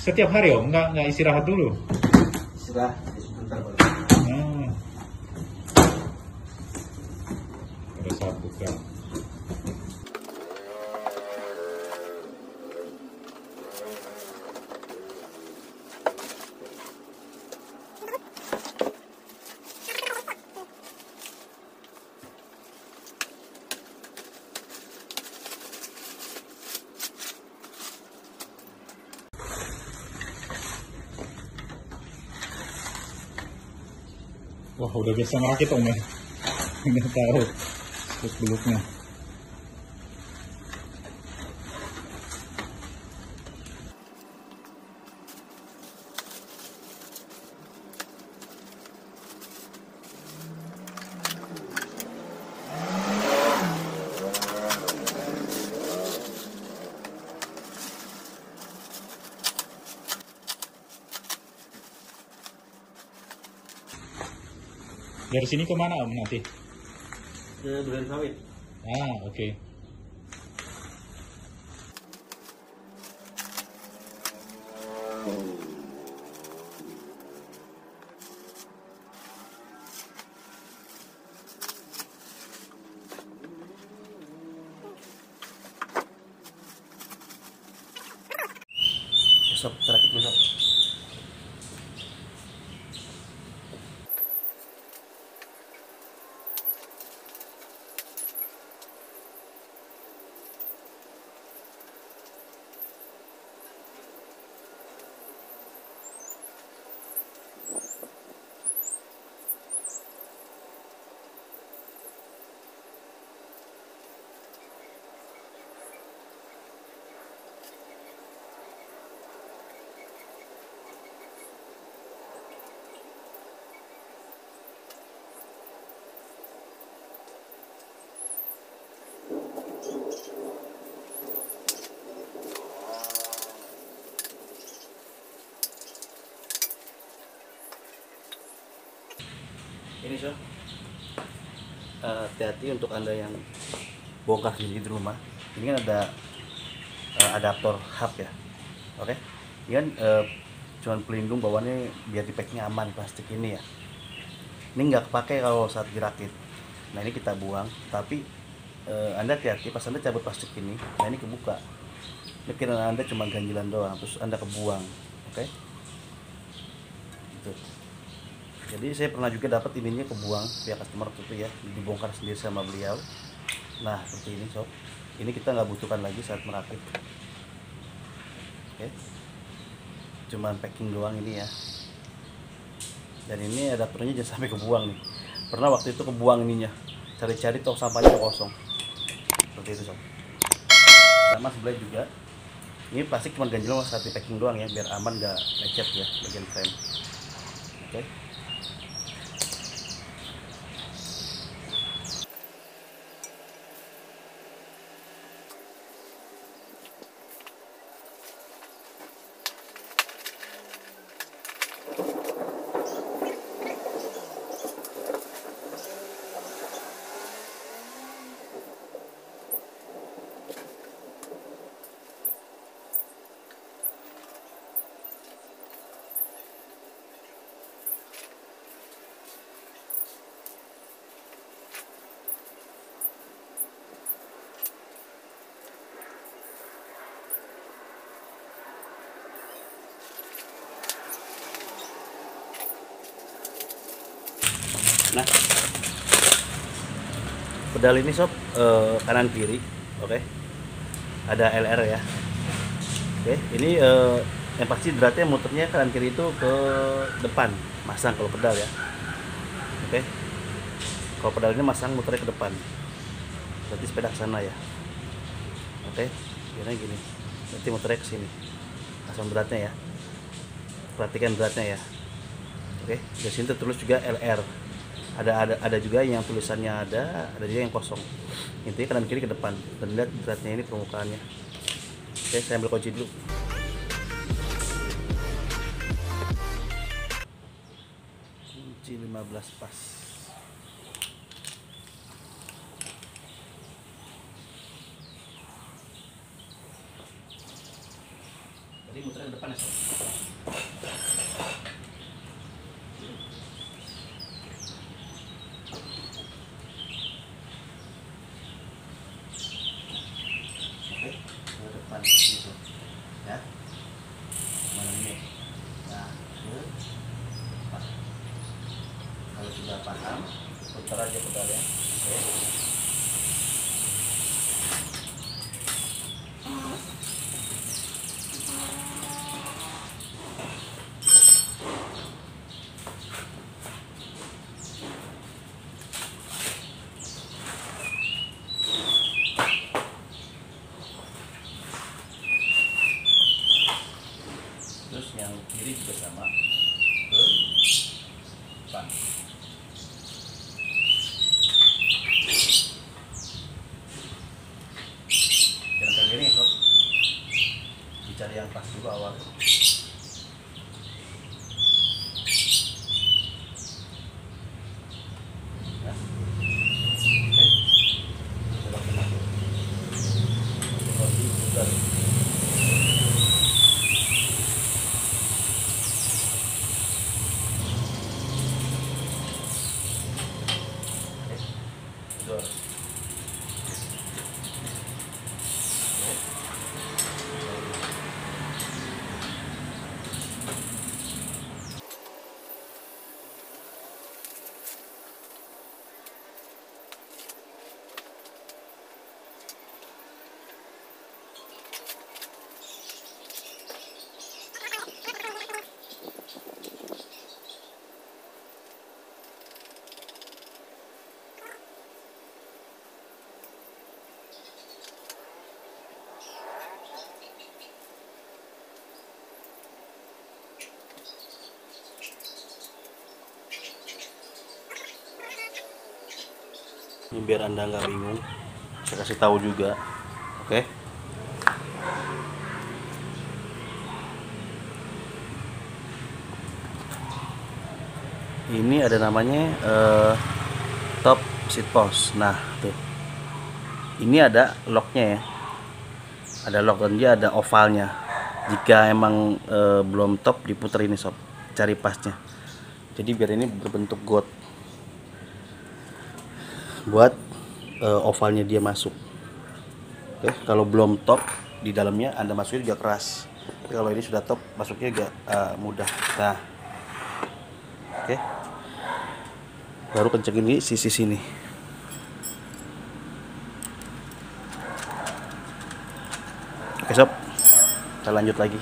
setiap hari Om, nggak istirahat dulu? Istirahat sebentar baru. Ah, pada saat buka. Wah, udah biasa merakit Om ya. Udah tahu beluk-beluknya. Dari sini kemana Om nanti? Ke Duren Sawit. Ah, oke. Besok terakit besok. Ini Sob, hati-hati untuk Anda yang bongkar sendiri di rumah. Ini kan ada adaptor hub ya. Oke. Ini kan cuman pelindung bawahnya biar di packnya aman plastik ini ya. Ini nggak kepake kalau saat dirakit. Nah ini kita buang, tapi Anda hati-hati pas Anda cabut plastik ini, nah ini kebuka. Ini kira Anda cuma ganjilan doang, terus Anda kebuang. Oke. Gitu. Jadi saya pernah juga dapat ininya kebuang pihak customer itu ya, dibongkar sendiri sama beliau. Nah seperti ini Sob, ini kita nggak butuhkan lagi saat merakit. Oke, cuman packing doang ini ya. Dan ini adaptornya jangan sampai kebuang nih. Pernah waktu itu kebuang ininya, cari-cari tong sampahnya kosong. Seperti itu Sob. Sama sebelah juga. Ini plastik cuma ganjil saat di packing doang ya, biar aman nggak lecet ya bagian frame. Oke. Nah, pedal ini Sob, kanan kiri, oke. Ada LR ya. Oke, ini yang pasti beratnya muternya kanan kiri itu ke depan, masang kalau pedal ya. Oke. Kalau pedal ini masang muternya ke depan. Berarti sepeda ke sana ya. Oke, kira gini. Berarti muternya ke sini. Pasang beratnya ya. Perhatikan beratnya ya. Oke, di sini tertulis juga LR. Ada juga yang tulisannya ada juga yang kosong. Intinya kanan kiri ke depan. Dan lihat beratnya ini permukaannya. Oke, saya ambil kunci dulu. Kunci 15 pas. Jadi muternya ke depan ya sob. Oke, ke depan gitu ya. Mana ini? Nah, ke depan. Kalau sudah paham, putar aja pedalnya. Oke. Terus yang kiri juga sama, ke depan. Jangan tergini sob, dicari yang pas dulu awal. Ya. Oke, coba kena. Coba diputar. Dor. Ini biar Anda nggak bingung, saya kasih tahu juga. Oke. Ini ada namanya top seat post. Nah, tuh. Ini ada locknya ya. Ada lock dan dia ada ovalnya. Jika emang belum top, diputar ini sob, cari pasnya. Jadi biar ini berbentuk got, buat ovalnya dia masuk. Oke, kalau belum top di dalamnya Anda masuknya juga keras. Tapi kalau ini sudah top, masuknya juga mudah. Nah, oke, baru kencengin di sisi sini. Oke sob, kita lanjut lagi.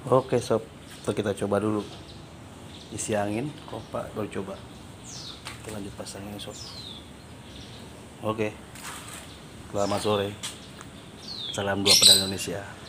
Oke sob, kita coba dulu. Isi angin, kompak, baru coba. Kita lanjut pasangnya sob. Oke, selamat sore. Salam dua pedal Indonesia.